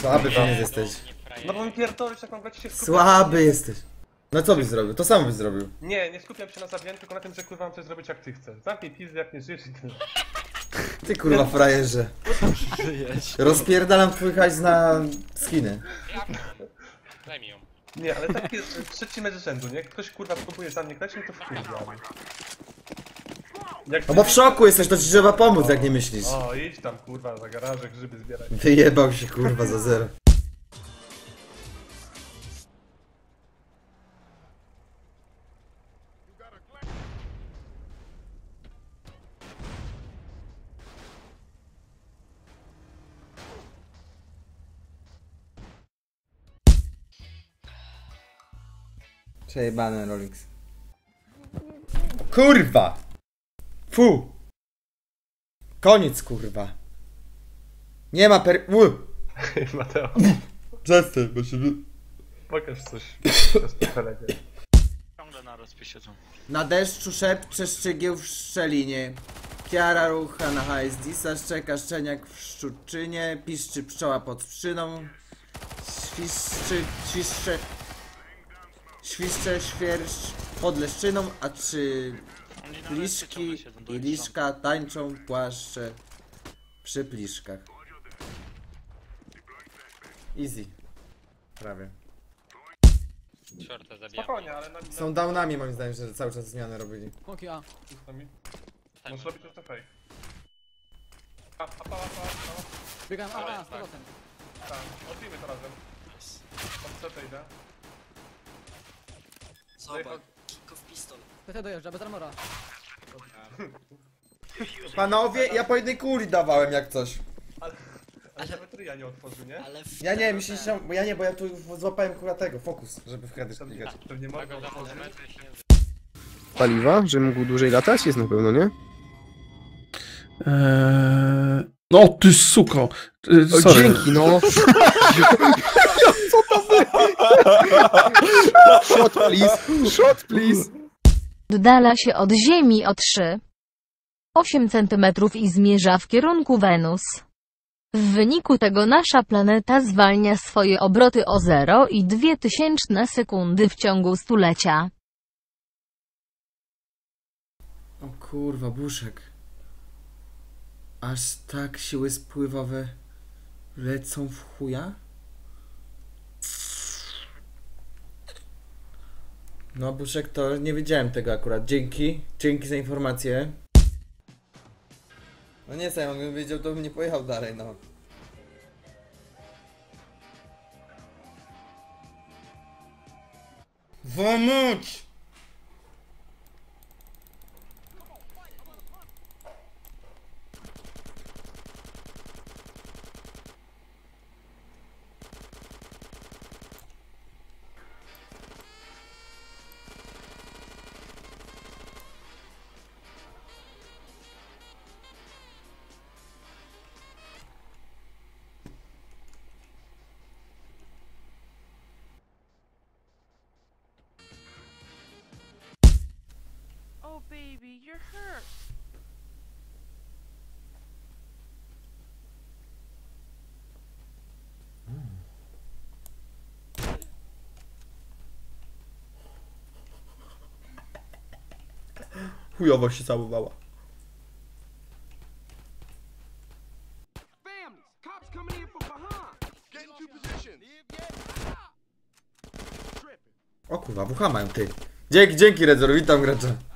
Słaby koniec jesteś. No bo mi pierdolisz, jak mam grać się skupiać. Słaby jesteś. No co byś zrobił? To samo byś zrobił. Nie skupiam się na zabijaniu, tylko na tym, że kurwa mam coś zrobić jak ty chcesz. Zamknij pizdę, jak nie żyjesz i tyle. Ty kurwa frajerze. Rozpierdalam twój hajs na skiny. Daj mi ją. Nie, ale tak jest trzeci mecz z rzędu, nie? Ktoś kurwa próbuje za mnie grać, no to wkurwiamy. No bo w szoku jesteś, to ci trzeba pomóc, jak nie myślisz. O, idź tam kurwa za garaże, grzyby zbieraj. Wyjebał się kurwa za zero. Przejebane Rolix. Kurwa! Fu! Koniec kurwa. Nie ma Mateo, Przestań, bo się... pokaż coś. Kolegę. Ciągle na rozpie siedzą. Na deszczu szepcze szczegieł w szczelinie. Kiara rucha na hajs, disa szczeka szczeniak w szczuczynie. Piszczy pszczoła pod pszczyną. Świszcze świerszcz pod leszczyną. A czy pliszki i liszka tańczą płaszcze przy pliszkach. Easy. Prawie. Shorta zabijam. Spokojnie, ale na... Są downami moim zdaniem, że cały czas zmiany robili. Okej, a. Możesz robić to fake. A. Biegam, a, 100%. Tak, odbijmy to razem. Od CT idę. Zobacz, kick pistol. PT dojeżdża, bez armora. Panowie, ja po jednej kuli dawałem jak coś. Ale nawet ryja nie otworzył, nie? Ale w Ja nie, myślicie, bo ja nie, bo ja tu złapałem kurwa tego, fokus, żeby w heady klikać. Pewnie mogę Go otworzyć. za metry się nie... Paliwa, że mógł dłużej latać? Jest na pewno, nie? No ty suko. O, Sorry. dzięki, no. Co to wy? Shot please, shot please. Oddala się od Ziemi o 3,8 cm i zmierza w kierunku Wenus. W wyniku tego nasza planeta zwalnia swoje obroty o 0,2 sekundy w ciągu stulecia. O kurwa, buszek. Aż tak siły spływowe lecą w chuja? No buszek, to nie wiedziałem tego akurat. Dzięki za informację. No nie wiem, jakbym wiedział, to bym nie pojechał dalej, no. Pomóż! Oh baby, you're hurt. Chujowo się całowała. O kurwa, WH mają ty. Dzięki Redzor, witam gracza.